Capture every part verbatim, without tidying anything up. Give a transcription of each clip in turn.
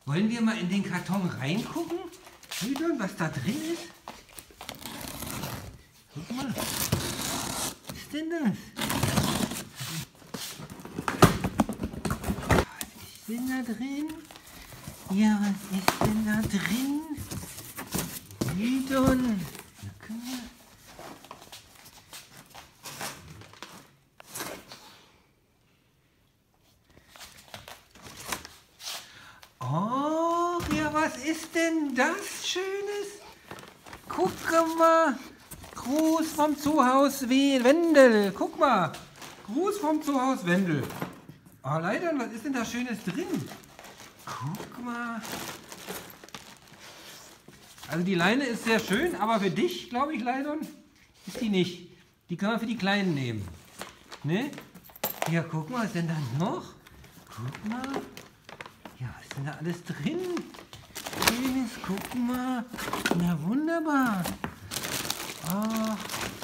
Wollen wir mal in den Karton reingucken? Lydon, was da drin ist? Guck mal. Was ist denn das? Was ist denn da drin? Ja, was ist denn da drin? Lydon. Oh, ja, was ist denn das Schönes? Guck mal. Gruß vom Zuhaus Wendel. Guck mal. Gruß vom Zuhaus Wendel. Oh, Lydon, was ist denn da Schönes drin? Guck mal. Also die Leine ist sehr schön, aber für dich, glaube ich, Lydon, ist die nicht. Die können wir für die Kleinen nehmen. Ne? Ja, guck mal, was ist denn da noch? Guck mal. Ja, was ist denn da alles drin? Schönes, guck mal. Na, wunderbar. Oh.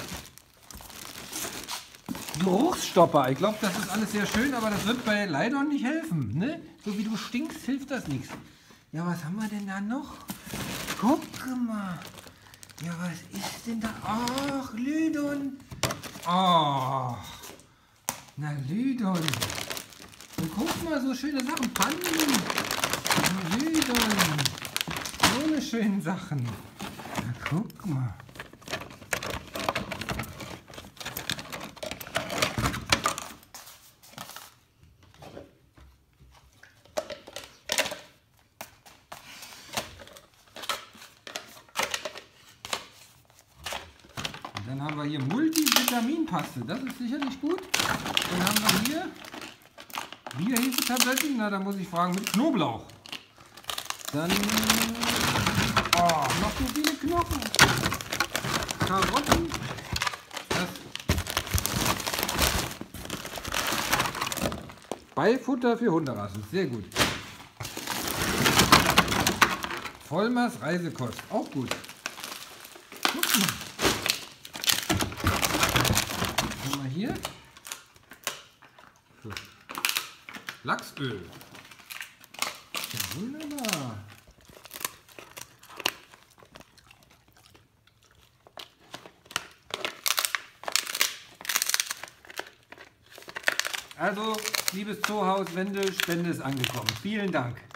Geruchsstopper. Ich glaube, das ist alles sehr schön, aber das wird bei Lydon nicht helfen. Ne? So wie du stinkst, hilft das nichts. Ja, was haben wir denn da noch? Guck mal. Ja, was ist denn da? Ach, Lydon. Ach. Na, Lydon. Und guck mal, so schöne Sachen. Pannen. Na, Lydon. So eine schönen Sachen. Na, guck mal. Dann haben wir hier Multivitaminpaste, das ist sicherlich gut. Dann haben wir hier Bierhefe-Tabletten, na da muss ich fragen, mit Knoblauch. Dann, oh, noch so viele Knochen. Karotten. Das Beifutter für Hunderassen, sehr gut. Vollmers Reisekost, auch gut. Guck mal. Hier Lachsöl. Ja, wunderbar. Also, liebes Zoohaus Wendel, Spende ist angekommen. Vielen Dank.